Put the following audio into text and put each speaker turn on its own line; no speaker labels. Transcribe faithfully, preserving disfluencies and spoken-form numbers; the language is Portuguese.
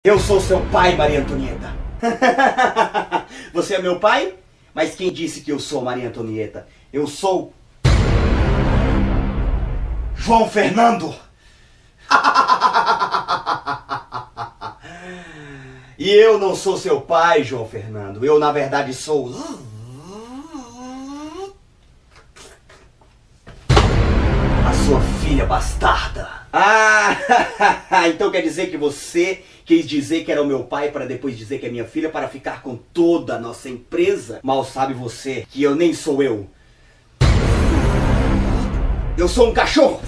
Eu sou seu pai, Maria Antonieta. Você é meu pai? Mas quem disse que eu sou Maria Antonieta? Eu sou... João Fernando. E eu não sou seu pai, João Fernando. Eu, na verdade, sou... a sua filha bastarda. Ah, então quer dizer que você quis dizer que era o meu pai para depois dizer que é minha filha para ficar com toda a nossa empresa? Mal sabe você que eu nem sou eu. Eu sou um cachorro.